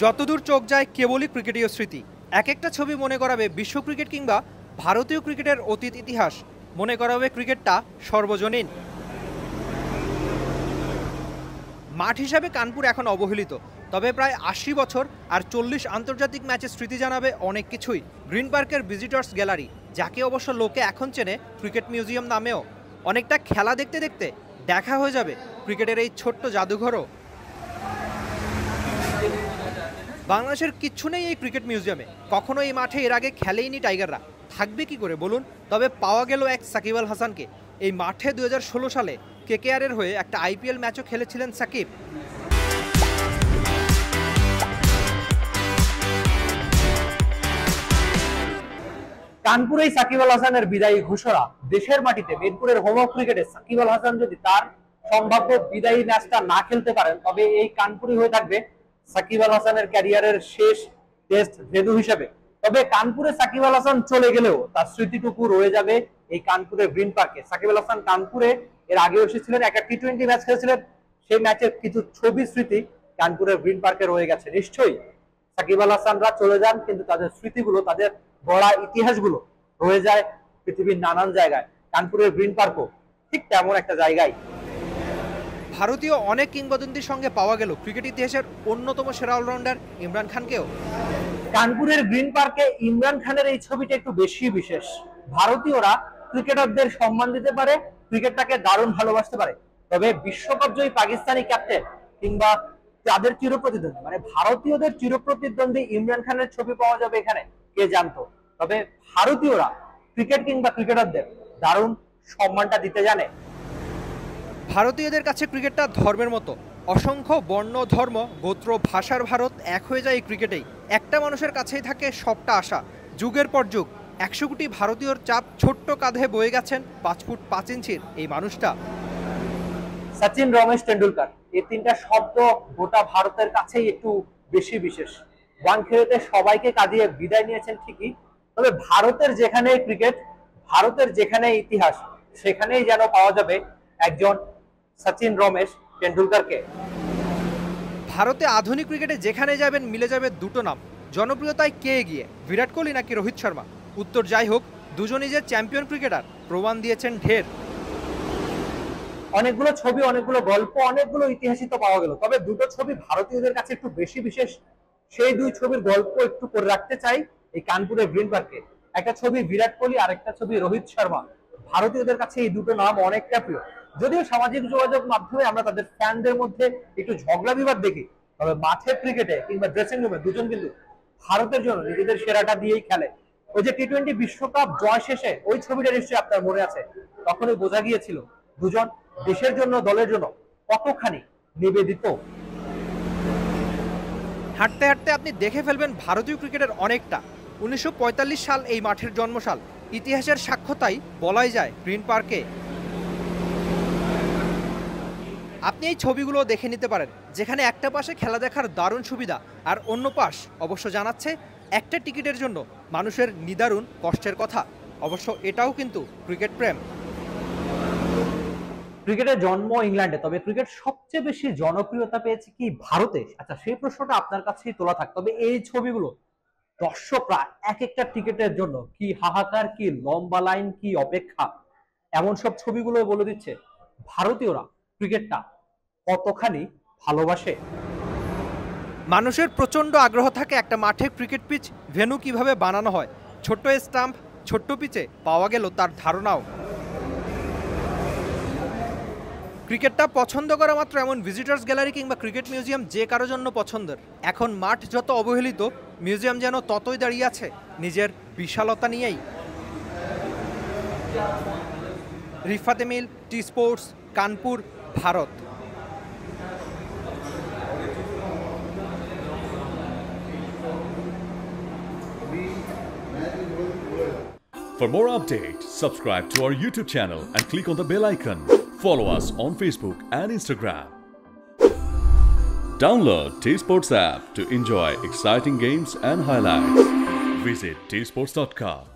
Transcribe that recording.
যতদূর চোখ যায় কেবলই ক্রিকেটীয় স্মৃতি। এক একটা ছবি মনে করাবে বিশ্ব ক্রিকেট কিংবা ভারতীয় ক্রিকেটের অতীত ইতিহাস, মনে করাবে ক্রিকেটটা সর্বজনীন। মাঠ হিসাবে কানপুর এখন অবহেলিত, তবে প্রায় ৮০ বছর আর ৪০ আন্তর্জাতিক ম্যাচের স্মৃতি জানাবে অনেক কিছুই। গ্রিন পার্কের ভিজিটর্স গ্যালারি, যাকে অবশ্য লোকে এখন চেনে ক্রিকেট মিউজিয়াম নামেও, অনেকটা খেলা দেখতে দেখতে দেখা হয়ে যাবে ক্রিকেটের এই ছোট্ট জাদুঘরও। বাংলাদেশের কিচ্ছু নেই এই ক্রিকেট মিউজিয়ামে, কখনো এই মাঠে এর আগে খেলেইনি টাইগাররা, থাকবে কি করে বলুন। তবে পাওয়া গেল এক সাকিব আল হাসানকে। এই মাঠে ২০১৬ সালে কেকেআরের হয়ে একটা আইপিএল ম্যাচও খেলেছিলেন সাকিব। কানপুরেই সাকিব আল হাসানের বিদায়ী ঘোষণা। দেশের মাটিতে মিরপুরের হোম অফ ক্রিকেটে সাকিব আল হাসান যদি তার সম্ভাব্য বিদায়ী ম্যাচটা না খেলতে পারেন, তবে এই কানপুরই হয়ে থাকবে সাকিব আল হাসানের ক্যারিয়ারের শেষ টেস্ট ভেন্যু হিসেবে। তবে কানপুরে সাকিব আল হাসান চলে গেলেও তার স্মৃতিটুকু রয়ে যাবে এই কানপুরের গ্রিন পার্কে। সাকিব আল হাসান কানপুরে এর আগে এসেছিলেন, একটা টি-20 ম্যাচ খেলেছিলেন, সেই ম্যাচের কিছু ছবি স্মৃতি কানপুরের গ্রিন পার্কে রয়ে গেছে। নিশ্চয়ই সাকিব আল হাসানরা চলে যান, কিন্তু তাদের স্মৃতিগুলো, তাদের গড়া ইতিহাসগুলো রয়ে যায় পৃথিবীর নানান জায়গায়। কানপুরের গ্রিন পার্কও ঠিক তেমন একটা জায়গায়। ভারতীয় অনেক কিংবদন্তির সঙ্গে পাওয়া গেল ক্রিকেট ইতিহাসের অন্যতম সেরা অলরাউন্ডার ইমরান খানকেও। কানপুরের গ্রিন পার্কে ইমরান খানের এই ছবিটা একটু বেশি বিশেষ। ভারতীয়রা ক্রিকেটারদের সম্মান দিতে পারে, ক্রিকেটটাকে দারুণ ভালোবাসতে পারে, তবে বিশ্বকাপ জয়ী পাকিস্তানি ক্যাপ্টেন কিংবা তাদের চিরপ্রতিদ্বন্দ্বী, মানে ভারতীয়দের চিরপ্রতিদ্বন্দ্বী ইমরান খানের ছবি পাওয়া যাবে এখানে, কে জানতো। তবে ভারতীয়রা ক্রিকেট কিংবা ক্রিকেটারদের দারুণ সম্মানটা দিতে জানে। ভারতীয়দের কাছে ক্রিকেটটা ধর্মের মতো, অসংখ্য বর্ণ, ধর্ম, গোত্র, ভাষার ভারত এক হয়ে যায় এই ক্রিকেটেই। একটা মানুষের কাছেই থাকে সবটা আশা। যুগের পর যুগ ১০০ কোটি ভারতীয়র চাপ ছোট্ট কাঁধে বয়ে গেছেন ৫ ফুট ৫ ইঞ্চির এই মানুষটা। সচিন, রমেশ, টেন্ডুলকার, এই তিনটা শব্দ গোটা ভারতের কাছেই একটু বেশি বিশেষ। ওয়ানখেড়েতে সবাইকে কাঁদিয়ে বিদায় নিয়েছেন ঠিকই, তবে ভারতের যেখানে ক্রিকেট, ভারতের যেখানে ইতিহাস, সেখানেই যেন পাওয়া যাবে একজন সচিন, রমেশ, টেন্ডুলকারকে। ভারতে আধুনিক ক্রিকেটে যেখানে যাবেন মিলে যাবে দুটো নাম। জনপ্রিয়তায় কে এগিয়ে, বিরাট কোহলি নাকি রোহিত শর্মা? উত্তর যাই হোক, দুজনই যে চ্যাম্পিয়ন ক্রিকেটার প্রমাণ দিয়েছেন ঢের। অনেকগুলো ছবি, অনেকগুলো গল্প, অনেকগুলো ইতিহাসই তো পাওয়া গেল, তবে দুটো ছবি ভারতীয়দের কাছে একটু বেশি বিশেষ। সেই দুই ছবির গল্প একটু করে রাখতে চাই এই কানপুরের গ্রিন পার্কে। একটা ছবি বিরাট কোহলি আর একটা ছবি রোহিত শর্মা। ভারতীয়দের কাছে এই দুটো নাম অনেকটা প্রিয়। যদিও সামাজিক যোগাযোগ মাধ্যমে আমরা তাদের ফ্যানদের মধ্যে একটু ঝগড়া বিবাদ দেখি, তবে মাঠের ক্রিকেটে কিংবা ড্রেসিং রুমে দুজন কিন্তু ভারতের জন্য নিজেদের সেরাটা দিয়েই খেলে। ওই যে টি-20 বিশ্বকাপ জয় শেষে ওই ছবিটা নিশ্চয়ই আপনার মনে আছে, তখনই বোঝা গিয়েছিল দুজন দেশের জন্য, দলের জন্য কতখানি নিবেদিত। হাঁটতে হাঁটতে আপনি দেখে ফেলবেন ভারতীয় ক্রিকেটের অনেকটা। ১৯৪৫ সাল এই মাঠের জন্মসাল, ইতিহাসের সাক্ষ্য তাই বলাই যায় গ্রিন পার্কে। আপনি এই ছবিগুলো দেখে নিতে পারেন, যেখানে একটা পাশে খেলা দেখার দারুণ সুবিধা আর অন্য পাশ অবশ্য জানাচ্ছে একটা টিকিটের জন্য মানুষের নিদারুণ কষ্টের কথা। অবশ্য এটাও কিন্তু ক্রিকেট প্রেম। ক্রিকেটের জন্ম ইংল্যান্ডে, তবে ক্রিকেট সবচেয়ে বেশি জনপ্রিয়তা পেয়েছে কি ভারতে? আচ্ছা, সেই প্রশ্নটা আপনার কাছেই তোলা থাক। তবে এই ছবিগুলো দর্শকরা এক একটা টিকিটের জন্য কি হাহাকার, কি লম্বা লাইন, কি অপেক্ষা, এমন সব ছবিগুলো বলে দিচ্ছে ভারতীয়রা ক্রিকেটটা কতখানি ভালোবাসে। মানুষের প্রচণ্ড আগ্রহ থাকে একটা মাঠে ক্রিকেট পিচ ভেন্যু কিভাবে বানানো হয়। ছোট্ট স্টাম্প, ছোট্ট পিচে পাওয়া গেল তার ধারণাও। ক্রিকেটটা পছন্দ করা মাত্র এমন ভিজিটর্স গ্যালারি কিংবা ক্রিকেট মিউজিয়াম যে কারো জন্য পছন্দের। এখন মাঠ যত অবহেলিত, মিউজিয়াম যেন ততই দাঁড়িয়ে আছে নিজের বিশালতা নিয়েই। Rifat Emil, T Sports, Kanpur, Bharat. For more updates, subscribe to our YouTube channel and click on the bell icon. Follow us on Facebook and Instagram. Download T-Sports app to enjoy exciting games and highlights. Visit tsports.com.